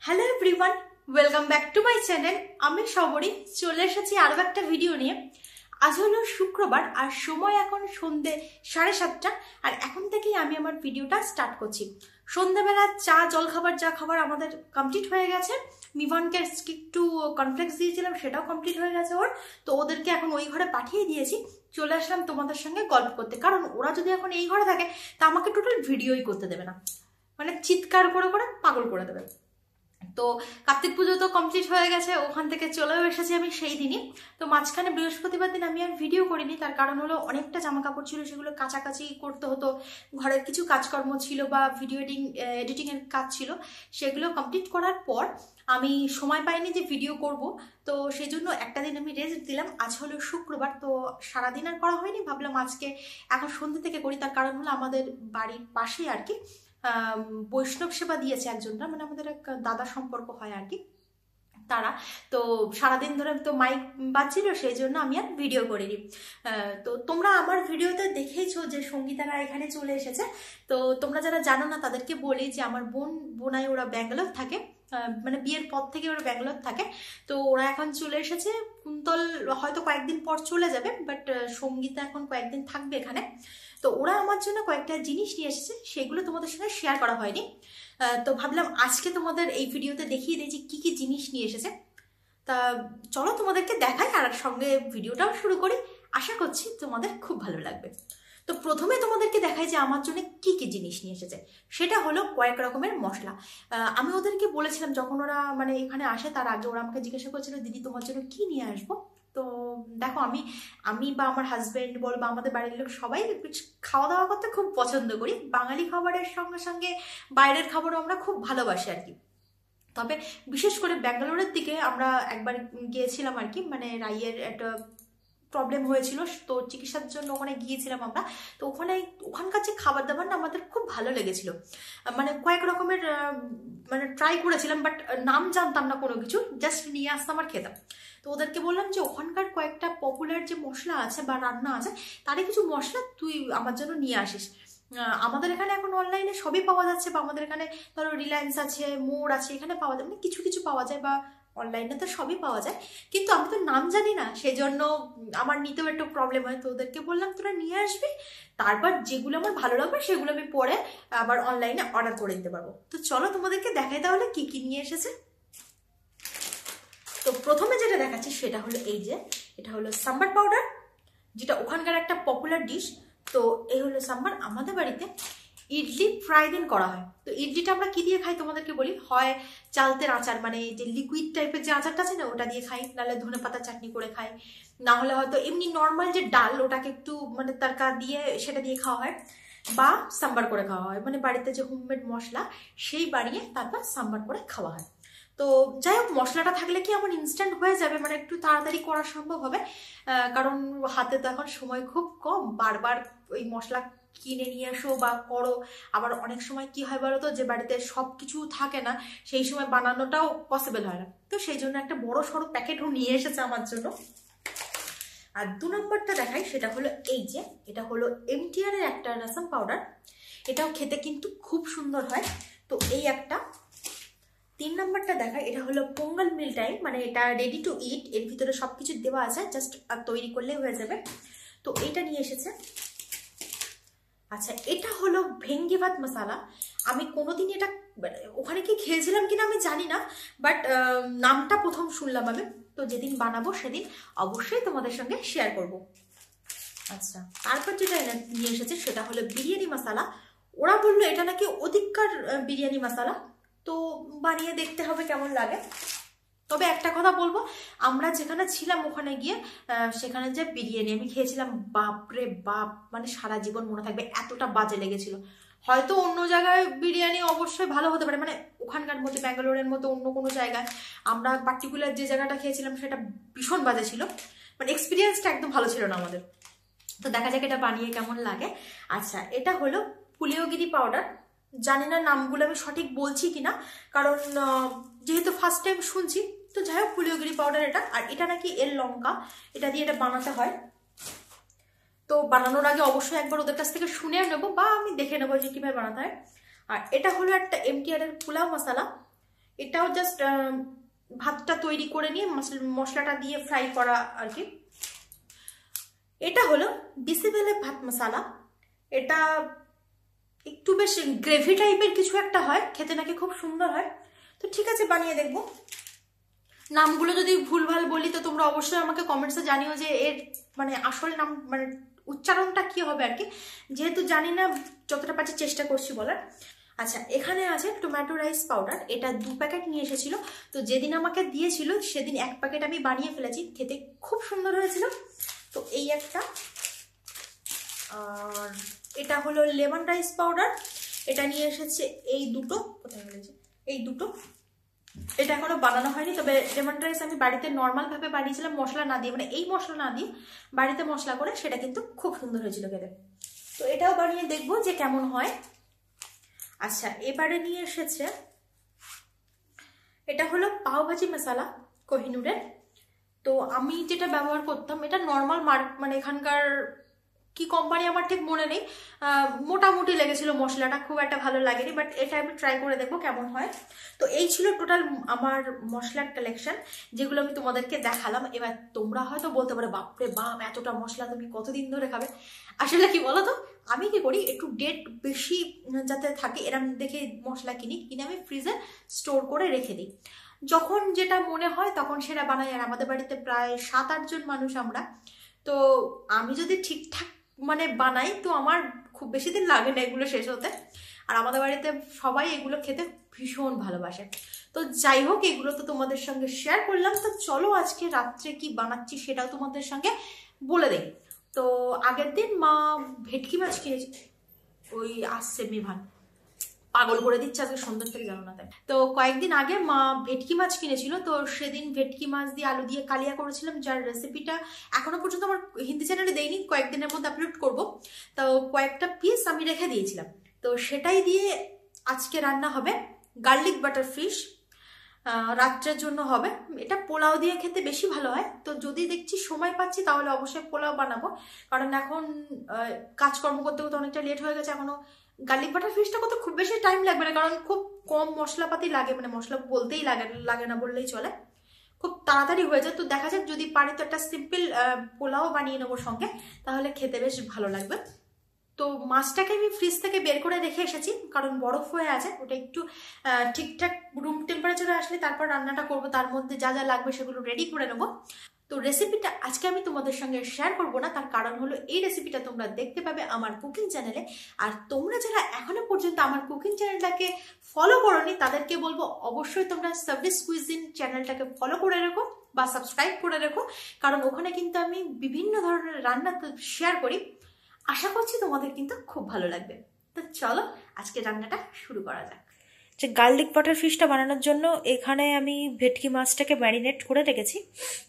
Hello everyone, welcome back to my channel. আমি সবরী চলে এসেছি আরও একটা ভিডিও নিয়ে। আজ হলো শুক্রবার আর সময় এখন সন্ধ্যে 7:30, আর এখন থেকেই আমি আমার ভিডিওটা স্টার্ট করছি। সন্ধ্যাবেলা চা জলখাবার যা খাবার আমাদের কমপ্লিট হয়ে গেছে। মিভানকে একটু কনফ্লেক্স দিয়েছিলাম, সেটাও কমপ্লিট হয়ে গেছে ওর। তো ওদেরকে এখন ওই ঘরে পাঠিয়ে দিয়েছি। চলে আসলাম তোমাদের সঙ্গে গল্প করতে, কারণ ওরা যদি এখন এই ঘরে থাকে তা আমাকে টোটাল ভিডিওই করতে দেবে না, মানে চিৎকার করে করে পাগল করে দেবে। তো কার্তিক পুজো তো কমপ্লিট হয়ে গেছে, ওখান থেকে চলেও এসেছি আমি সেই দিনই। তো মাঝখানে বৃহস্পতিবার দিন আমি আর ভিডিও করিনি, তার কারণ হলো অনেকটা জামা কাপড় ছিল, সেগুলো কাচাকাচি করতে হতো, ঘরের কিছু কাজকর্ম ছিল বা ভিডিও এডিটিংয়ের কাজ ছিল, সেগুলো কমপ্লিট করার পর আমি সময় পাইনি যে ভিডিও করব। তো সেই জন্য একটা দিন আমি রেস্ট দিলাম। আজ হলো শুক্রবার, তো সারাদিন আর করা হয়নি, ভাবলাম আজকে এখন সন্ধ্যে থেকে করি। তার কারণ হলো আমাদের বাড়ির পাশে আর কি বৈষ্ণব সেবা দিয়েছে একজনরা, মানে আমাদের এক দাদা সম্পর্ক হয় আর কি তারা। তো সারাদিন ধরে তো মাইক বাজছিল, সেই জন্য আমি আর ভিডিও করিনি। তো তোমরা আমার ভিডিওতে দেখেইছো যে সঙ্গীতারা এখানে চলে এসেছে। তো তোমরা যারা জানো না তাদেরকে বলি যে আমার বোনাই ওরা ব্যাঙ্গালোর থাকে, মানে বিয়ের পর থেকে ওরা ব্যাঙ্গালোর থাকে। তো ওরা এখন চলে এসেছে। কুন্তল হয়তো কয়েকদিন পর চলে যাবে, বাট সঙ্গীতা এখন কয়েকদিন থাকবে এখানে। তো ওরা আমার জন্য কয়েকটা জিনিস নিয়ে এসেছে, সেগুলো তোমাদের সঙ্গে শেয়ার করা হয়নি। তো ভাবলাম আজকে তোমাদের এই ভিডিওতে দেখিয়ে দিই যে কি কি জিনিস নিয়ে এসেছে। তা চলো তোমাদেরকে দেখাই, আর সঙ্গে ভিডিওটাও শুরু করি। আশা করছি তোমাদের খুব ভালো লাগবে। তো প্রথমে তোমাদেরকে দেখাই যে আমার জন্য কি কি জিনিস নিয়ে এসেছে। সেটা হলো কয়েক রকমের মশলা। আমি ওদেরকে বলেছিলাম যখন ওরা মানে এখানে আসে, তার আগে ওরা আমাকে জিজ্ঞাসা করছিল দিদি তোমার জন্য কি নিয়ে আসবো। তো দেখো আমি বা আমার হাজবেন্ড বল বা আমাদের বাড়ির লোক সবাই খাওয়া দাওয়া করতে খুব পছন্দ করি। বাঙালি খাবারের সঙ্গে সঙ্গে বাইরের খাবারও আমরা খুব ভালোবাসি আর কি। তবে বিশেষ করে ব্যাঙ্গালোরের দিকে আমরা একবার গিয়েছিলাম আর কি, মানে রাইয়ের একটা প্রবলেম হয়েছিল, তো চিকিৎসার জন্য ওখানে গিয়েছিলাম আমরা। তো ওখানকার যে খাবার দাবার না আমাদের খুব ভালো লেগেছিল। মানে কয়েক রকমের মানে ট্রাই করেছিলাম, বাট নাম জানতাম না কোনো কিছু, জাস্ট নিয়ে আসতাম আর খেতাম। তো ওদেরকে বললাম যে ওখানকার কয়েকটা পপুলার যে মশলা আছে বা রান্না আছে, তারই কিছু মশলা তুই আমার জন্য নিয়ে আসিস। আমাদের এখানে এখন অনলাইনে সবই পাওয়া যাচ্ছে, বা আমাদের এখানে ধরো রিলায়েন্স আছে, মোর আছে, এখানে পাওয়া যায়, মানে কিছু কিছু পাওয়া যায়, বা অনলাইনে তো সবই পাওয়া যায়। কিন্তু আমি তো নাম জানি না, সেই জন্য আমার নিতেও একটু প্রবলেম হয়। তো ওদেরকে বললাম তোরা নিয়ে আসবি, তারপর যেগুলো আমার ভালো লাগবে সেগুলো আমি পরে আবার অনলাইনে অর্ডার করে দিতে পারবো। তো চলো তোমাদেরকে দেখাই তাহলে কি কি নিয়ে এসেছে। তো প্রথমে যেটা দেখাচ্ছি সেটা হলো এই যে, এটা হলো সাম্বার পাউডার, যেটা ওখানকার একটা পপুলার ডিশ। তো এই হলো সাম্বার। আমাদের বাড়িতে ইডলি ফ্রাই দিন করা হয়। তো ইডলিটা আমরা কি দিয়ে খাই তোমাদেরকে বলি, হয় চালতের আচার, মানে যে লিকুইড টাইপের যে আচারটা আছে না ওটা দিয়ে খাই, নাহলে ধনে পাতা চাটনি করে খাই, না হলে হয়তো এমনি নর্মাল যে ডাল ওটাকে একটু মানে তরকা দিয়ে সেটা দিয়ে খাওয়া হয়, বা সাম্বার করে খাওয়া হয়, মানে বাড়িতে যে হোমমেড মশলা সেই বানিয়ে তারপর সাম্বার করে খাওয়া হয়। তো যাই হোক, মশলাটা থাকলে কি আমার ইনস্ট্যান্ট হয়ে যাবে, মানে একটু তাড়াতাড়ি করা সম্ভব হবে, কারণ হাতে তো এখন সময় খুব কম, বারবার ওই মশলা কিনে নিয়ে আসো বা করো। আবার অনেক সময় কি হয় বলো তো, যে বাড়িতে সব কিছু থাকে না, সেই সময় বানানোটাও পসিবল হয় না। তো সেই জন্য একটা বড় সড়ো প্যাকেটও নিয়ে এসেছে আমার জন্য। আর 2 নম্বরটা দেখাই, সেটা হলো এই যে, এটা হলো এমটিআর এর একটা রাসাম পাউডার। এটাও খেতে কিন্তু খুব সুন্দর হয়। তো এই একটা। 3 নম্বরটা দেখাই, এটা হলো পোঙ্গল মিল টাইম, মানে এটা রেডি টু ইট, এর ভিতরে সবকিছু দেওয়া আছে, জাস্ট তৈরি করলেই হয়ে যাবে। তো এটা নিয়ে এসেছে। আচ্ছা, এটা হলো ভেঙ্গি ভাত মশালা। আমি কোনোদিন এটা ওখানে কি খেয়েছিলাম কিনা আমি জানি না, বাট নামটা প্রথম শুনলাম আমি। তো যেদিন বানাবো সেদিন অবশ্যই তোমাদের সঙ্গে শেয়ার করব। আচ্ছা, তারপর যেটা নিয়ে এসেছে সেটা হলো বিরিয়ানি মশালা। ওরা বললো এটা নাকি অধিককার বিরিয়ানি মশালা, তো বানিয়ে দেখতে হবে কেমন লাগে। তবে একটা কথা বলবো, আমরা যেখানে ছিলাম ওখানে গিয়ে সেখানে যে বিরিয়ানি আমি খেয়েছিলাম, বাপরে বাপ, মানে সারা জীবন মনে থাকবে, এতটা বাজে লেগেছিল। হয়তো অন্য জায়গায় বিরিয়ানি অবশ্যই ভালো হতে পারে, মানে ওখানকার মধ্যে ব্যাঙ্গালোরের মতো অন্য কোনো জায়গায়, আমরা পার্টিকুলার যে জায়গাটা খেয়েছিলাম সেটা ভীষণ বাজে ছিল, মানে এক্সপিরিয়েন্সটা একদম ভালো ছিল না আমাদের। তো দেখা যাক এটা বানিয়ে কেমন লাগে। আচ্ছা, এটা হলো পুলিওগিরি পাউডার। জানি না নামগুলো আমি সঠিক বলছি কিনা, কারণ যেহেতু ফার্স্ট টাইম শুনছি। তো যাই হোক, পুলিওগিরি পাউডার এটা। আর এটা নাকি এর লঙ্কা, এটা দিয়ে এটা বানাতে হয়। তো বানানোর আগে অবশ্যই একবার ওদের কাছ থেকে শুনে নেবো, বা আমি দেখে নেবো যে কিভাবে বানাতে হয়। আর এটা হলো একটা এমটিআর এর পোলাও মশলা। এটা এটাও জাস্ট ভাতটা তৈরি করে নিয়ে মশলাটা দিয়ে ফ্রাই করা আর কি। এটা হলো বিসিবেলে ভাত মশলা। এটা একটু বেশ গ্রেভি টাইপের কিছু একটা হয়, খেতে নাকি খুব সুন্দর হয়। তো ঠিক আছে, বানিয়ে দেখবো। নামগুলো যদি ভুলভাল বলি তো তোমরা অবশ্যই আমাকে কমেন্টসে জানিও যে এর মানে আসল নাম মানে উচ্চারণটা কি হবে আর কি, যেহেতু জানি না যতটা পারছি চেষ্টা করছি বলার। আচ্ছা, এখানে আছে টমেটো রাইস পাউডার। এটা 2 প্যাকেট নিয়ে এসেছিল। তো যেদিন আমাকে দিয়েছিল সেদিন 1 প্যাকেট আমি বানিয়ে ফেলেছি, খেতে খুব সুন্দর হয়েছিল। তো এই একটা, আর এটা হলো লেমন রাইস পাউডার। এটা নিয়ে এসেছে এই দুটো। কোথায় গেছে এই দুটো? এটা এখনো বানানো হয়নি, তবে লেমন রাইস আমি বাড়িতে নর্মাল ভাবে বানিয়েছিলাম, মশলা না দিয়ে, মানে এই মশলা না দিয়ে বাড়িতে মশলা করে, সেটা কিন্তু খুব সুন্দর হয়েছিল খেতে। তো এটাও বানিয়ে দেখবো যে কেমন হয়। আচ্ছা, এবারে নিয়ে এসেছে, এটা হলো পাও ভাজি মশলা কোহিনুরের। তো আমি যেটা ব্যবহার করতাম, এটা নর্মাল মানে এখানকার কি কোম্পানি আমার ঠিক মনে নেই, মোটামুটি লেগেছিল মশলাটা, খুব একটা ভালো লাগেনি, বাট এটা আমি ট্রাই করে দেখবো কেমন হয়। তো এই ছিল টোটাল আমার মশলার কালেকশন, যেগুলো আমি তোমাদেরকে দেখালাম। এবার তোমরা হয়তো বলতে পারো, বাপরে বাপ, এতটা মশলা তুমি কতদিন ধরে খাবে? আসলে কি বলো তো, আমি কি করি, একটু ডেট বেশি যাতে থাকে এরম দেখে মশলা কিনে আমি ফ্রিজে স্টোর করে রেখে দিই। যখন যেটা মনে হয় তখন সেটা বানাই। আর আমাদের বাড়িতে প্রায় 7-8 জন মানুষ আমরা। তো আমি যদি ঠিকঠাক মানে বানাই তো আমার খুব বেশি দিন লাগে না এগুলো শেষ হতে। আর আমাদের বাড়িতে সবাই এগুলো খেতে ভীষণ ভালোবাসে। তো যাই হোক, এগুলো তো তোমাদের সঙ্গে শেয়ার করলাম। তো চলো আজকে রাত্রে কি বানাচ্ছি সেটাও তোমাদের সঙ্গে বলে দেই। তো আগের দিন মা ভেটকি মাছ কিনেছে, ওই আসছে মেভান পাগল করে দিচ্ছে আজকে সন্ধ্যা থেকে, জানো না তাই। তো কয়েকদিন আগে মা ভেটকি মাছ কিনেছিল। তো সেদিন ভেটকি মাছ দিয়ে আলু দিয়ে কালিয়া করেছিলাম, যার রেসিপিটা এখনো পর্যন্ত আমার হিন্দি চ্যানেলে দেইনি, কয়েকদিনের মধ্যে আপলোড করব। তো কয়েকটা পিস আমি রেখে দিয়েছিলাম, তো সেটাই দিয়ে আজকে রান্না হবে গার্লিক বাটার ফিশ। রাত্রের জন্য হবে। এটা পোলাও দিয়ে খেতে বেশি ভালো হয়। তো যদি দেখছি সময় পাচ্ছি তাহলে অবশ্যই পোলাও বানাবো, কারণ এখন কাজকর্ম করতে করতে অনেকটা লেট হয়ে গেছে। এখনো গার্লিক বাটার ফিশটা করতে খুব বেশি টাইম লাগবে না, কারণ খুব কম মশলাপাতি লাগে, মানে মশলা বলতেই লাগে না বললেই চলে, খুব তাড়াতাড়ি হয়ে যায়। তো দেখা যাক, যদি পারি তো একটা সিম্পল পোলাও বানিয়ে নেবো সঙ্গে, তাহলে খেতে বেশ ভালো লাগবে। তো মাছটাকে আমি ফ্রিজ থেকে বের করে রেখে এসেছি, কারণ বরফ হয়ে আছে। ওটা একটু ঠিকঠাক রুম টেম্পারেচারে আসলে তারপর রান্নাটা করব, তার মধ্যে যা যা লাগবে সেগুলো রেডি করে নেবো। তো রেসিপিটা আজকে আমি তোমাদের সঙ্গে শেয়ার করব না, তার কারণ হলো এই রেসিপিটা তোমরা দেখতে পাবে আমার কুকিং চ্যানেলে। আর তোমরা যারা এখনো পর্যন্ত আমার কুকিং চ্যানেলটাকে ফলো করোনি তাদেরকে বলবো অবশ্যই তোমরা সার্ভিস কুইজিন চ্যানেলটাকে ফলো করে রেখো বা সাবস্ক্রাইব করে রেখো, কারণ ওখানে কিন্তু আমি বিভিন্ন ধরনের রান্না শেয়ার করি। আশা করছি তোমাদের কিন্তু খুব ভালো লাগবে। তো চলো আজকে রান্নাটা শুরু করা যাক। যে গার্লিক বাটার ফিশটা বানানোর জন্য এখানে আমি ভেটকি মাছটাকে ম্যারিনেট করে রেখেছি।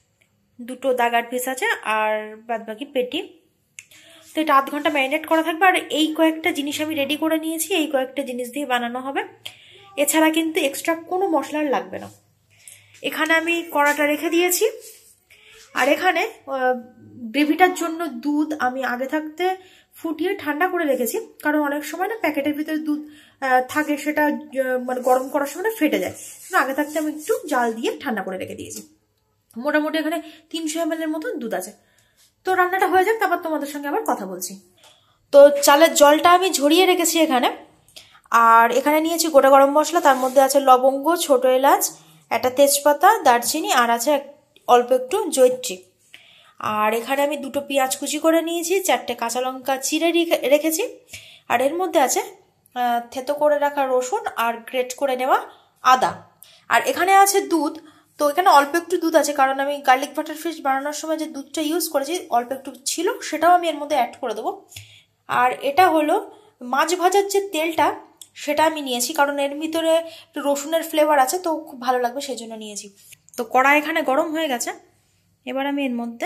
2 দাগার পিস আছে আর বাদবাকি পেটি। তো এটা 8 ঘন্টা ম্যারিনেট করা থাকবে। আর এই কয়েকটা জিনিস আমি রেডি করে নিয়েছি, এই কয়েকটা জিনিস দিয়ে বানানো হবে। এছাড়া কিন্তু এক্সট্রা কোনো মশলার লাগবে না। এখানে আমি কড়াটা রেখে দিয়েছি। আর এখানে গ্রেভিটার জন্য দুধ আমি আগে থাকতে ফুটিয়ে ঠান্ডা করে রেখেছি, কারণ অনেক সময় না প্যাকেটের ভিতরে দুধ থাকে, সেটা মানে গরম করার সময় ফেটে যায়। আগে থাকতে আমি একটু জাল দিয়ে ঠান্ডা করে রেখে দিয়েছি। মোটামুটি এখানে 300 ml এর মতন দুধ আছে। তো রান্নাটা হয়ে যাক, তারপর তোমাদের সঙ্গে আবার কথা বলছি। তো চালের জলটা আমি ঝরিয়ে রেখেছি এখানে। আর এখানে নিয়েছি গোটা গরম মশলা, তার মধ্যে আছে লবঙ্গ, ছোট এলাচ, একটা তেজপাতা, দারচিনি, আর আছে অল্প একটু জয়িত্রী। আর এখানে আমি 2 পেঁয়াজ কুচি করে নিয়েছি, 4টে কাঁচা লঙ্কা চিড়ে রেখেছি। আর এর মধ্যে আছে থেতো করে রাখা রসুন আর গ্রেট করে নেওয়া আদা। আর এখানে আছে দুধ। তো এখানে অল্প একটু দুধ আছে, কারণ আমি গার্লিক বাটার ফিশ বানানোর সময় যে দুধটা ইউজ করেছি অল্প একটু ছিল, সেটাও আমি এর মধ্যে অ্যাড করে দেবো। আর এটা হলো মাছ ভাজার যে তেলটা, সেটা আমি নিয়েছি, কারণ এর ভিতরে একটু রসুনের ফ্লেভার আছে, তো খুব ভালো লাগবে সেই জন্য নিয়েছি। তো কড়াই এখানে গরম হয়ে গেছে। এবার আমি এর মধ্যে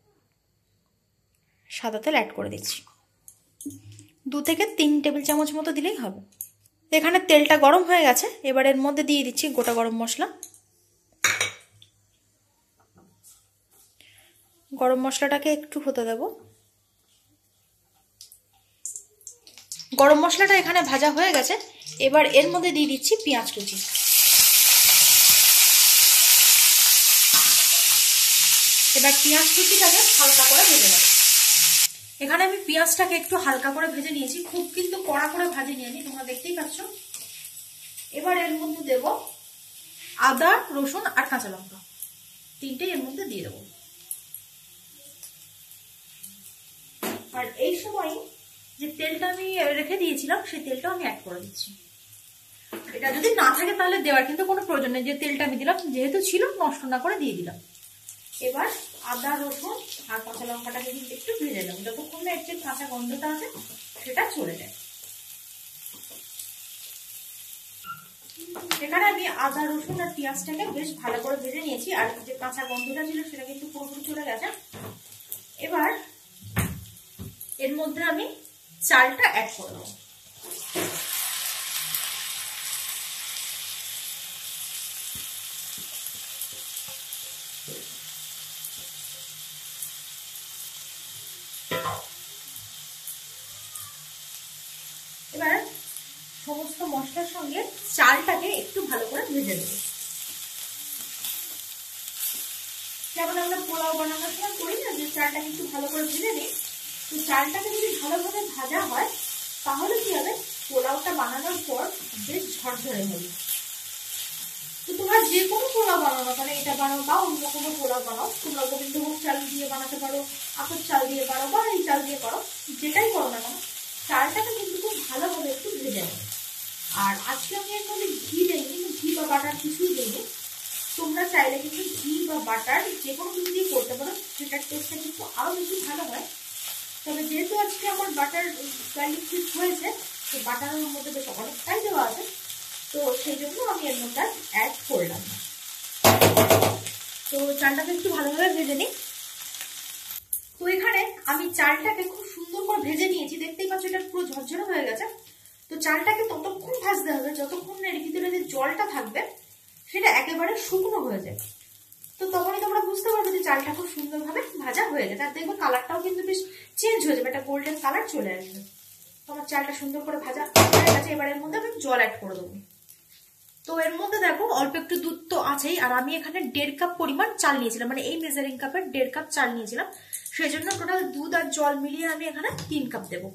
সাদা তেল অ্যাড করে দিচ্ছি। 2 থেকে 3 টেবিল চামচ মতো দিলেই হবে। এখানে তেলটা গরম হয়ে গেছে। এবার এর মধ্যে দিয়ে দিচ্ছি গোটা গরম মশলা। গরম মশলাটাকে একটু হতে দেব। গরম মশলাটা এখানে ভাজা হয়ে গেছে। এবার এর মধ্যে দিয়ে দিচ্ছি পেঁয়াজ কুচি। এবার পেঁয়াজ কুচিটাকে হালকা করে ভেজে নেব। এখানে আমি পেঁয়াজটাকে একটু হালকা করে ভেজে নিয়েছি, খুব কিন্তু কড়া করে ভাজে নিয়েছি, তোমরা দেখতেই পাচ্ছ। এবার এর মধ্যে দেব আদা, রসুন আর কাঁচা লঙ্কা, তিনটেই এর মধ্যে দিয়ে দেবো। আর এই সময় যে তেলটা আমি রেখে দিয়েছিলাম সেই তেলটা আমি অ্যাড করে দিচ্ছি। এটা যদি না থাকে তাহলে দেওয়ার কিন্তু কোনো প্রয়োজন নেই, যে তেলটা আমি দিলাম যেহেতু ছিল নষ্ট না করে দিয়ে দিলাম। এবার আদা, রসুন আর কাঁচা লঙ্কাটাকে কিন্তু একটু ভেজে নেব, যতক্ষণ না এর যে কাঁচা গন্ধটা আছে সেটা চলে যায়। এখানে আমি আদা, রসুন আর পেঁয়াজটাকে বেশ ভালো করে ভেজে নিয়েছি, আর যে কাঁচা গন্ধটা ছিল সেটা কিন্তু পুরোপুরি চলে গেছে। এবার এর মধ্যে আমি চালটা অ্যাড করে দেবো। এবার সমস্ত মশলার সঙ্গে চালটাকে একটু ভালো করে ভেজে দেব, যেমন আমরা পোলাও বানানোর সময় করি না, যে চালটাকে একটু ভালো করে ভেজে নিই। তো চালটাকে যদি ভালোভাবে ভাজা হয় তাহলে কি হবে, পোলাওটা বানানোর পর বেশ ঝরঝরে হবে। তো তোমরা যে কোনো পোলাও বানানো, মানে এটা বানাও বা অন্য কোনো পোলাও বানাও, তোমরা গোবিন্দভোগ চাল দিয়ে বানাতে পারো, আতপ চাল দিয়ে পারো বা এই চাল দিয়ে করো, যেটাই করো না কেন, চালটাকে কিন্তু খুব ভালোভাবে একটু ভেজে নেবে। আর আজকে আমি এর মধ্যে ঘি দিইনি, ঘি বা বাটার কিছুই দিইনি। তোমরা চাইলে কিন্তু ঘি বা বাটার যে কোনো কিছু দিয়ে করতে পারো, সেটার টেস্টটা কিন্তু আরো বেশি ভালো হয়। তবে যেহেতু আজকে আমার বাটার গার্লিক ফিশ হয়েছে, তো বাটারের মধ্যে বেশ অনেকটাই দেওয়া আছে, তো সেই জন্য আমি এর মধ্যে অ্যাড করলাম না। তো চালটাকে একটু ভালোভাবে ভেজে নিই। তো এখানে আমি চালটাকে খুব সুন্দর করে ভেজে নিয়েছি, দেখতেই পাচ্ছ এটা পুরো ঝরঝরে হয়ে গেছে। তো চালটাকে ততক্ষণ ভাজতে হবে যতক্ষণ এর ভিতরে যে জলটা থাকবে সেটা একেবারে শুকনো হয়ে যায়। তো তখনই তোমরা বুঝতে পারবে যে চালটা খুব সুন্দরভাবে ভাজা হয়ে গেছে, আর দেখবে কালারটাও কিন্তু বেশ চেঞ্জ হয়ে যাবে, একটা গোল্ডেন কালার চলে আসবে। তোমার চালটা সুন্দর করে ভাজা হয়ে গেছে। এবার এর মধ্যে আমি জল অ্যাড করে দেবো। তো এর মধ্যে দেখো অল্প একটু দুধ তো আছেই, আর আমি এখানে 1.5 কাপ পরিমাণ চাল নিয়েছিলাম, মানে এই মেজারিং কাপের 1.5 কাপ চাল নিয়েছিলাম, সেই জন্য টোটাল দুধ আর জল মিলিয়ে আমি এখানে 3 কাপ দেবো।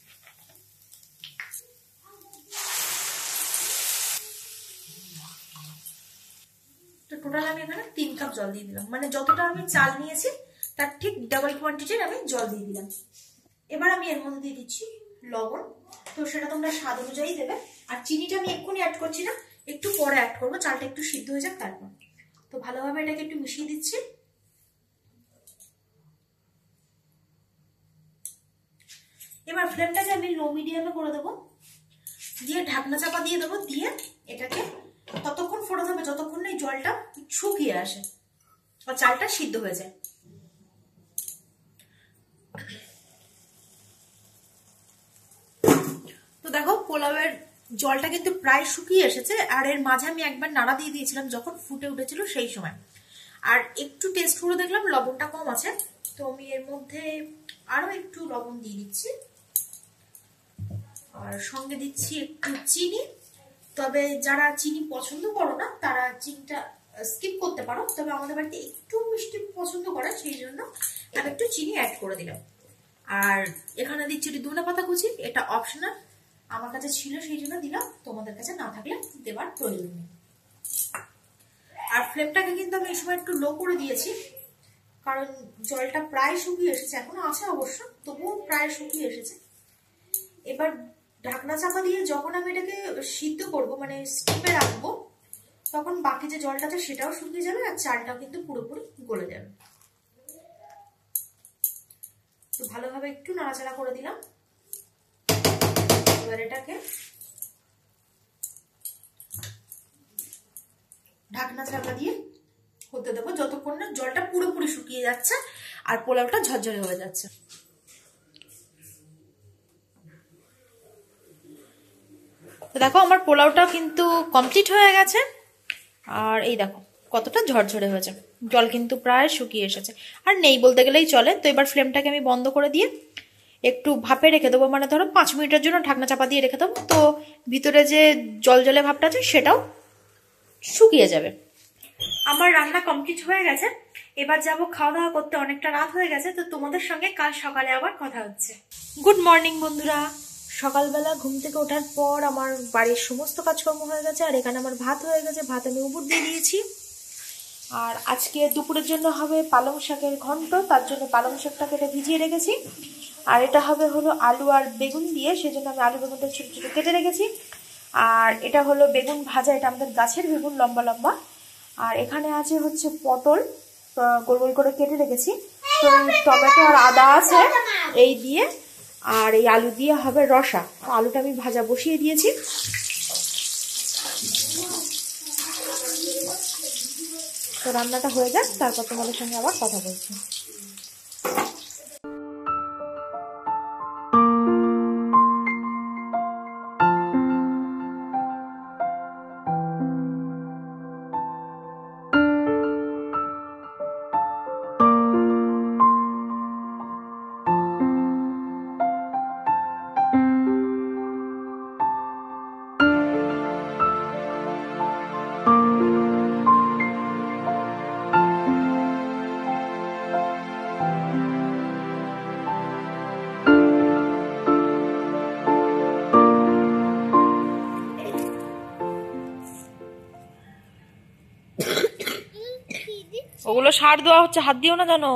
তো টোটাল আমি এখানে 3 কাপ জল দিয়ে দিলাম, মানে যতটা আমি চাল নিয়েছি তার ঠিক ডাবল কোয়ান্টিটির আমি জল দিয়ে দিলাম। এবার আমি এর মধ্যে দিয়ে দিচ্ছি লবণ, তো সেটা তোমরা স্বাদ অনুযায়ী দেবে। আর চিনিটা আমি এক্ষুনি অ্যাড করছি না, একটু পরে অ্যাড করবো, চালটা একটু সিদ্ধ হয়ে যাক তারপর। তো ভালোভাবে এটাকে একটু মিশিয়ে দিচ্ছি। এবার ফ্লেমটাকে আমি লো মিডিয়ামে করে দেবো, দিয়ে ঢাকনা চাপা দিয়ে দেবো, দিয়ে এটাকে ততক্ষণ ফোটাতে হবে যতক্ষণ না এই জলটা শুকিয়ে আসে আর চালটা সিদ্ধ হয়ে যায়। তো দেখো পোলাওয়ের জলটা কিন্তু প্রায় শুকিয়ে এসেছে, আর এর মাঝে আমি একবার নাড়া দিয়ে দিয়েছিলাম যখন ফুটে উঠেছিল সেই সময়। আর একটু টেস্ট করে দেখলাম লবণটা কম আছে, তো আমি এর মধ্যে আরো একটু লবণ দিয়ে দিচ্ছি, আর সঙ্গে দিচ্ছি একটু চিনি। তবে যারা চিনি পছন্দ করো না তারা চিনিটা স্কিপ করতে পারো, তবে আমাদের বাড়িতে একটু মিষ্টি পছন্দ করে সেই জন্য আমি একটু চিনি অ্যাড করে দিলাম। আর এখানে দিচ্ছি ধনে পাতা কুচি, এটা অপশনাল, আমার কাছে ছিল সেই জন্য দিলাম, তোমাদের কাছে না থাকলে দেওয়ার প্রয়োজন নেই। আর ফ্লেমটাকে কিন্তু আমি এই সময় একটু লো করে দিয়েছি, কারণ জলটা প্রায় শুকিয়ে এসেছে, এখনো আছে অবশ্য, তবুও প্রায় শুকিয়ে এসেছে। এবার ঢাকনা চাপা দিয়ে যখন আমি এটাকে সিদ্ধ করব, মানে স্টিমে রাখবো, তখন বাকি যে জলটা আছে সেটাও শুকিয়ে যাবে আর চালটাও কিন্তু পুরোপুরি গলে যাবে। তো ভালোভাবে একটু নাড়াচাড়া করে দিলাম। এবার এটাকে ঢাকনা চাপা দিয়ে হতে দেবো যতক্ষণ না জলটা পুরোপুরি শুকিয়ে যাচ্ছে আর পোলাওটা ঝরঝরে হয়ে যাচ্ছে। তো দেখো আমার পোলাওটা কিন্তু কমপ্লিট হয়ে গেছে, আর এই দেখো কতটা ঝরঝরে হয়েছে, জল কিন্তু প্রায় শুকিয়ে এসেছে, আর নেই বলতে গেলেই চলে। তো এবার ফ্লেমটাকে আমি বন্ধ করে দিয়ে একটু ভাপে রেখে দেবো, মানে ধরো 5 মিনিটের জন্য ঢাকনা চাপা দিয়ে রেখে দেবো, তো ভিতরে যে জল জলে ভাবটা আছে সেটাও শুকিয়ে যাবে। আমার রান্না কমপ্লিট হয়ে গেছে। এবার যাব খাওয়া দাওয়া করতে, অনেকটা রাত হয়ে গেছে, তো তোমাদের সঙ্গে কাল সকালে আবার কথা হচ্ছে। গুড মর্নিং বন্ধুরা। সকালবেলা ঘুম থেকে ওঠার পর আমার বাড়ির সমস্ত কাজকর্ম হয়ে গেছে, আর এখানে আমার ভাত হয়ে গেছে, ভাত আমি উপর দিয়ে দিয়েছি। আর আজকে দুপুরের জন্য হবে পালং শাকের ঘন্ট, তার জন্য পালং শাকটা কেটে ভিজিয়ে রেখেছি। আর এটা হবে হলো আলু আর বেগুন দিয়ে, সেজন্য আমি আলু বেগুনটা ছোটো ছোটো কেটে রেখেছি। আর এটা হলো বেগুন ভাজা, এটা আমাদের গাছের বেগুন, লম্বা লম্বা। আর এখানে আছে হচ্ছে পটল, গোল গোল করে কেটে রেখেছি। তো টমেটো আর আদা আছে এই দিয়ে, আর এই আলু দিয়ে হবে রসা। তো আলুটা আমি ভাজা বসিয়ে দিয়েছি। তো রান্নাটা হয়ে যাক, তারপর তোমাদের সঙ্গে আবার কথা বলছি। ওগুলো সার দেওয়া হচ্ছে, হাত দিও না জানো।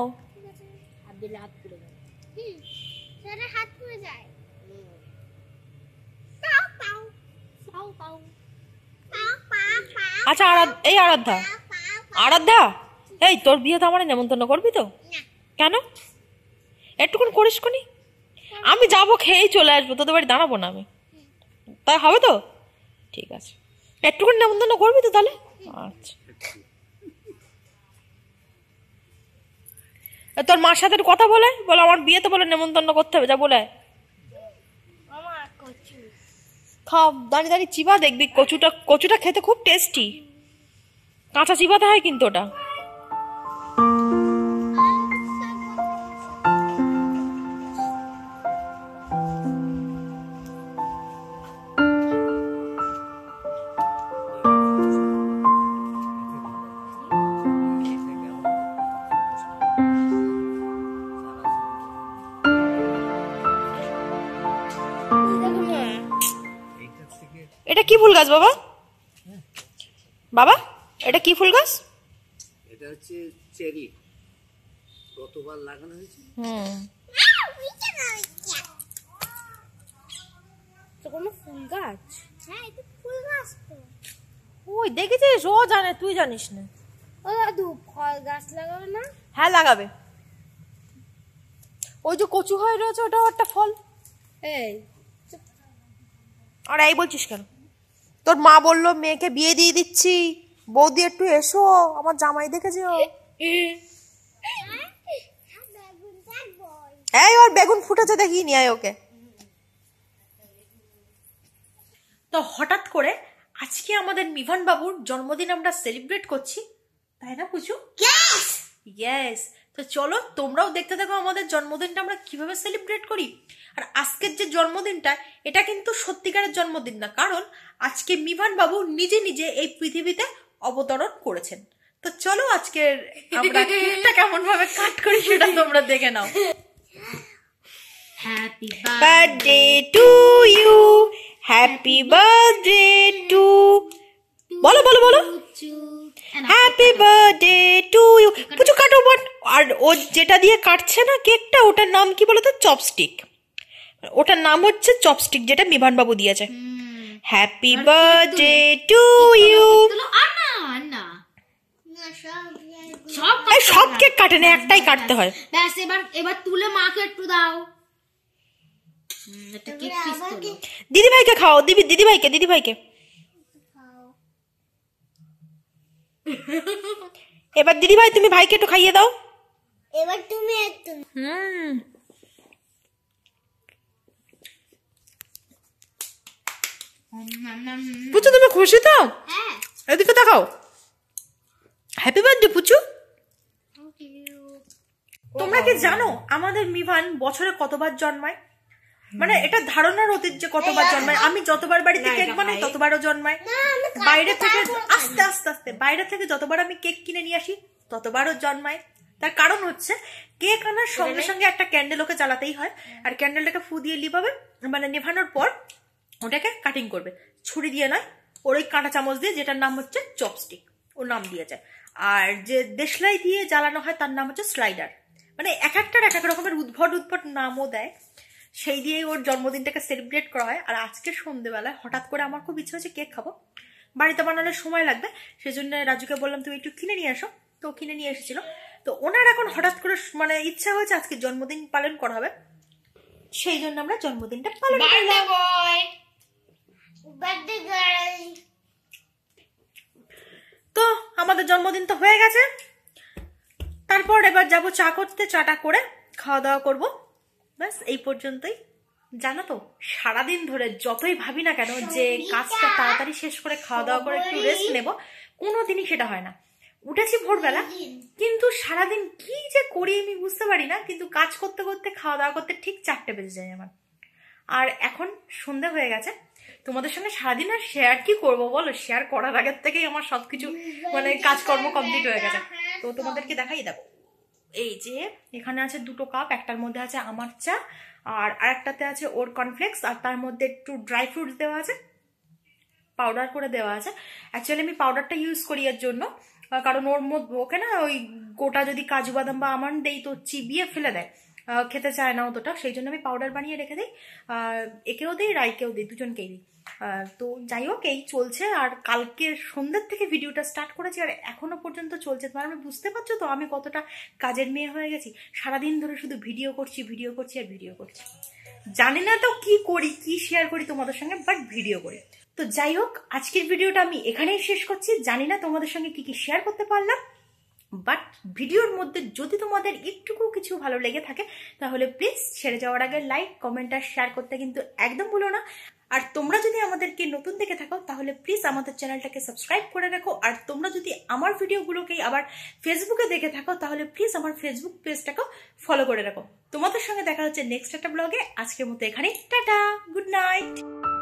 আচ্ছা এই আরাধ্যা, এই তোর বিয়ে তো আমার নেমন্তন্ন করবি তো? কেন? একটুকুন করিস কোনি, আমি যাবো, খেয়েই চলে আসবো, তোদের বাড়ি দাঁড়াবো না আমি, তাই হবে তো? ঠিক আছে, একটুকুন নেমন্তন্ন করবি তো তাহলে? আচ্ছা, তোর মার সাথে কথা বলে আমার বিয়েতে বলে নেমন্তন্ন করতে হবে, যা বলে খাও। দাঁড়িয়ে দাঁড়িয়ে চিবা, দেখবি কচুটা খেতে খুব টেস্টি, কাঁচা চিবাতে হয় কিন্তু ওটা। এটা কি ফুল গাছ বাবা? বাবা এটা কি ফুল গাছ? এটা হচ্ছে চেরি, গতবার লাগানো হয়েছে। তো কোন ফুল গাছ? হ্যাঁ এটা ফুল গাছ তো। ওই দেখেছিস, ও জানে, তুই জানিস না। ও দাদু ফল গাছ লাগাবে না? হ্যাঁ লাগাবে। ওই যে কচু হয়ে রয়েছে, ওটাও একটা ফল। এই আর এই বলছিস কেন? তোর মা বললো মেয়েকে বিয়ে দিয়ে দিচ্ছি, বৌদি একটু এসো, আমার জামাই দেখেছে। এই ওর বেগুন ফুটেছে, দেখিয়ে নিয়ে আয় ওকে। তো হঠাৎ করে আজকে আমাদের মিভান বাবুর জন্মদিন আমরা সেলিব্রেট করছি, তাই না পুচু? ইয়েস। তো চলো তোমরাও দেখতে থাকো আমাদের জন্মদিনটা আমরা কিভাবে সেলিব্রেট করি। আর আজকের যে জন্মদিনটা, এটা কিন্তু সত্যিকারের জন্মদিন না, কারণ আজকে মিভান বাবু নিজে নিজে এই পৃথিবীতে অবতরণ করেছেন। তো চলো আজকের আমরা কেকটা কেমন ভাবে কাট করি সেটা তোমরা দেখে নাও। Happy birthday to you, happy birthday to, বলো বলো বলো, happy birthday to you. Puchu কাটো বোন। আর ও যেটা দিয়ে কাটছে না কেকটা, ওটার নাম কি বলো তো? চপস্টিক। ওটার নাম হচ্ছে চপস্টিক, যেটা মিভান বাবু দিয়েছে। Happy birthday to you. সব কেক কাটে না, একটাই কাটতে হয়। ব্যাস, এবার তুলে মাকে একটু দাও। দিদিভাইকে খাও, দিদিভাইকে এবার দিদিভাই তুমি ভাইকে একটু খাইয়ে দাও। এবার তুমি একটু। পুচু তুমি খুশি তো? হ্যাঁ। এদিকে তাকাও। Happy birthday Puchu. তোমরা কি জানো আমাদের মিভান বছরে কতবার জন্মায়? মানে এটা ধারণার অতীত যে কতবার জন্মায়। আমি যতবার বাড়িতে কেক বানাই ততবারও জন্মায়। বাইরে থেকে আস্তে আস্তে আস্তে বাইরে থেকে যতবার আমি কেক কিনে নিয়ে আসি ততবারও জন্মায়। তার কারণ হচ্ছে কেক আনার সঙ্গে সঙ্গে একটা ক্যান্ডেল ওকে জ্বালাতেই হয়, আর ক্যান্ডেলটাকে ফু দিয়ে লিভাবে মানে নেভানোর পর ওটাকে কাটিং করবে, ছুরি দিয়ে নয়, ওর ওই কাঁটা চামচ দিয়ে, যেটার নাম হচ্ছে চপস্টিক, ওর নাম দিয়ে যায়। আর যে দেশলাই দিয়ে জ্বালানো হয় তার নাম হচ্ছে স্লাইডার। মানে এক একটার এক এক রকমের উদ্ভট নামও দেয়। সেই দিয়েই ওর জন্মদিনটাকে সেলিব্রেট করা হয়। আর আজকে সন্ধ্যেবেলায় হঠাৎ করে আমার খুব ইচ্ছে হচ্ছে কেক খাবো, বাড়িতে বানালে সময় লাগবে, সেজন্য রাজুকে বললাম তুমি একটু কিনে নিয়ে আসো, তো কিনে নিয়ে এসেছিল। তো ওনার এখন হঠাৎ করে মানে ইচ্ছা হয়েছে আজকে জন্মদিন পালন করা হবে, সেই জন্য আমরা জন্মদিনটা পালন করলাম। তো আমাদের জন্মদিন তো হয়ে গেছে, তারপর এবার যাবো চা করতে, চাটা করে খাওয়া দাওয়া করবো, ব্যাস এই পর্যন্তই। জানো তো সারাদিন ধরে যতই ভাবি না কেন যে কাজটা তাড়াতাড়ি শেষ করে খাওয়া দাওয়া করে একটু রেস্ট নেব, কোনোদিনই সেটা হয় না। উঠেছি ভোরবেলা, কিন্তু সারাদিন কি যে করি আমি বুঝতে পারি না, কিন্তু কাজ করতে করতে খাওয়া দাওয়া করতে ঠিক 4টে বেজে যায় আমার। আর এখন সন্ধ্যা হয়ে গেছে, তোমাদের সঙ্গে সারাদিন আর শেয়ার কি করবো বলো, শেয়ার করার আগের থেকেই আমার সবকিছু মানে কাজকর্ম কমপ্লিট হয়ে গেছে। তো তোমাদেরকে দেখাই দেবো, এই যে এখানে আছে 2টো কাপ, একটার মধ্যে আছে আমার চা, আর আরেকটাতে আছে ওর কর্নফ্লেক্স, আর তার মধ্যে একটু ড্রাই ফ্রুটস দেওয়া আছে, পাউডার করে দেওয়া আছে। অ্যাকচুয়ালি আমি পাউডারটা ইউজ করি এর জন্য, কারণ ওর মধ্যে ওকে না ওই গোটা যদি কাজু বাদাম বা আমন্ড দেই তো চিবিয়ে ফেলে দেয়, খেতে চায় না অতটা, সেই জন্য আমি পাউডার বানিয়ে রেখে দিই। একেও দিই, রাইকেও দিই, দুজনকেই দিই। তো যাই হোক এই চলছে। আর কালকে সন্ধ্যের থেকে ভিডিওটা স্টার্ট করেছি আর এখনো পর্যন্ত চলছে। তোমার আমি বুঝতে পারছো তো আমি কতটা কাজের মেয়ে হয়ে গেছি, সারাদিন ধরে শুধু ভিডিও করছি আর ভিডিও করছি। জানি না তো কি করি, কি শেয়ার করি তোমাদের সঙ্গে, বাট ভিডিও করি। তো যাই হোক আজকের ভিডিওটা আমি এখানেই শেষ করছি। জানি না তোমাদের সঙ্গে কি কি শেয়ার করতে পারলাম, বাট ভিডিওর মধ্যে যদি তোমাদের একটুকু কিছু ভালো লেগে থাকে তাহলে প্লিজ ছেড়ে যাওয়ার আগে লাইক, কমেন্ট আর শেয়ার করতে কিন্তু একদম ভুলো না। আর তোমরা যদি আমাদেরকে নতুন দেখে থাকো তাহলে প্লিজ আমাদের চ্যানেলটাকে সাবস্ক্রাইব করে রাখো। আর তোমরা যদি আমার ভিডিওগুলোকে আবার ফেসবুকে দেখে থাকো তাহলে প্লিজ আমার ফেসবুক পেজটাকেও ফলো করে রাখো। তোমাদের সঙ্গে দেখা হচ্ছে নেক্সট একটা ব্লগে। আজকের মতো এখানেই, টাটা, গুড নাইট।